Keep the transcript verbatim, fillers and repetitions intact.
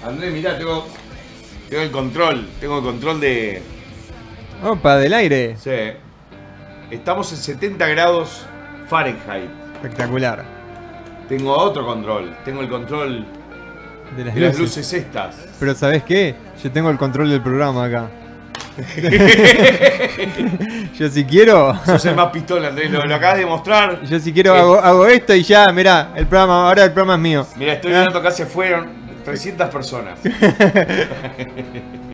Andrés, mirá, tengo, tengo el control. Tengo el control de... Opa, del aire. Sí. Estamos en setenta grados Fahrenheit. Espectacular. Tengo otro control. Tengo el control De las de las luces. luces estas. Pero ¿sabés qué? Yo tengo el control del programa acá. Yo si quiero... Sos el más pistola, Andrés. Lo, lo acabas de mostrar. Yo si quiero Eh, hago, hago esto y ya, mirá, el programa, ahora el programa es mío. Mira, estoy ¿Ah? viendo que se fueron trescientas personas.